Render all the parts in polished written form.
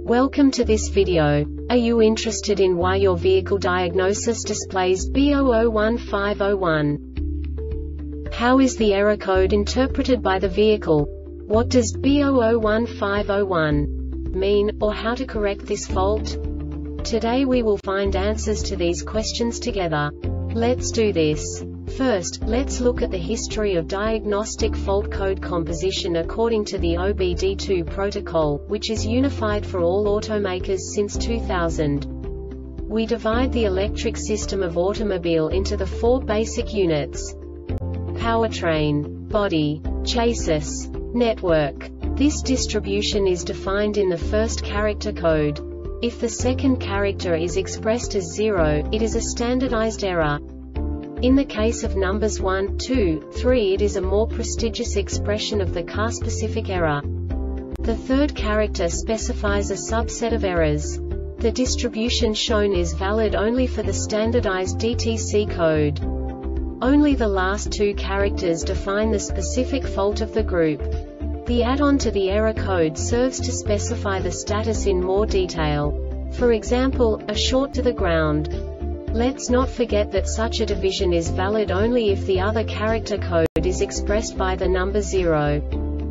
Welcome to this video. Are you interested in why your vehicle diagnosis displays B001501? How is the error code interpreted by the vehicle? What does B001501 mean, or how to correct this fault? Today we will find answers to these questions together. Let's do this. First, let's look at the history of diagnostic fault code composition according to the OBD2 protocol, which is unified for all automakers since 2000. We divide the electric system of automobile into the four basic units: powertrain, body, chassis, network. This distribution is defined in the first character code. If the second character is expressed as 0, it is a standardized error. In the case of numbers 1, 2, 3, it is a more prestigious expression of the car-specific error. The third character specifies a subset of errors. The distribution shown is valid only for the standardized DTC code. Only the last two characters define the specific fault of the group. The add-on to the error code serves to specify the status in more detail. For example, a short to the ground. Let's not forget that such a division is valid only if the other character code is expressed by the number 0.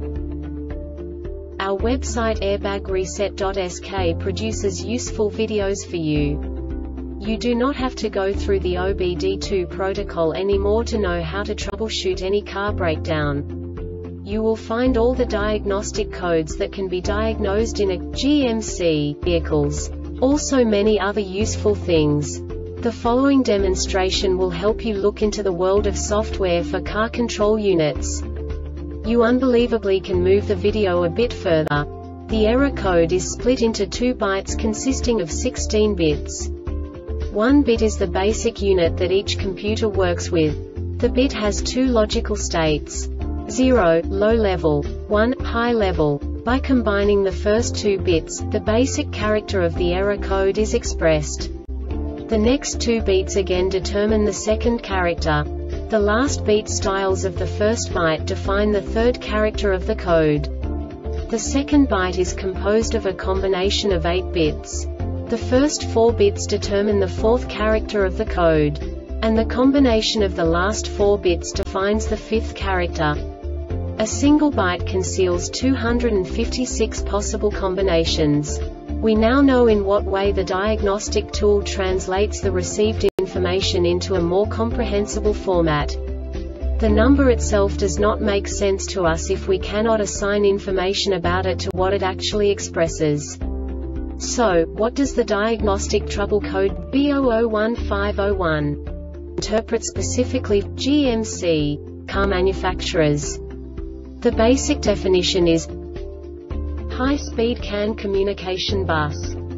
Our website airbagreset.sk produces useful videos for you. You do not have to go through the OBD2 protocol anymore to know how to troubleshoot any car breakdown. You will find all the diagnostic codes that can be diagnosed in a GMC vehicles. Also many other useful things. The following demonstration will help you look into the world of software for car control units. You unbelievably can move the video a bit further. The error code is split into 2 bytes consisting of 16 bits. 1 bit is the basic unit that each computer works with. The bit has 2 logical states: 0, low level, 1, high level. By combining the first 2 bits, the basic character of the error code is expressed. The next 2 beats again determine the second character. The last beat styles of the first byte define the third character of the code. The second byte is composed of a combination of 8 bits. The first 4 bits determine the fourth character of the code. And the combination of the last 4 bits defines the fifth character. A single byte conceals 256 possible combinations. We now know in what way the diagnostic tool translates the received information into a more comprehensible format. The number itself does not make sense to us if we cannot assign information about it to what it actually expresses. So, what does the diagnostic trouble code B001501 interpret specifically for GMC car manufacturers? The basic definition is high-speed CAN communication bus.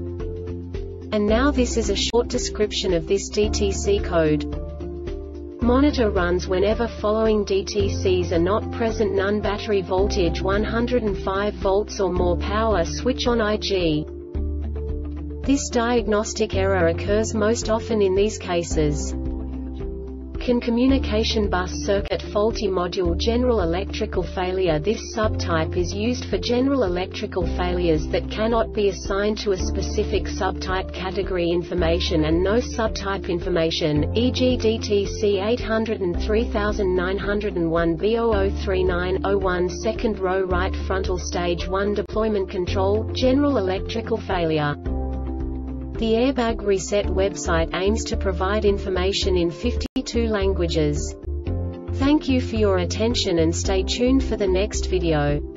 And now this is a short description of this DTC code. Monitor runs whenever following DTCs are not present: none, battery voltage 105 volts or more, power switch on IG. This diagnostic error occurs most often in these cases: CAN communication bus circuit faulty module, general electrical failure. This subtype is used for general electrical failures that cannot be assigned to a specific subtype category information and no subtype information, e.g. DTC 803901 B003901 second row right frontal stage 1 deployment control, general electrical failure. The Airbag Reset website aims to provide information in 52 languages. Thank you for your attention and stay tuned for the next video.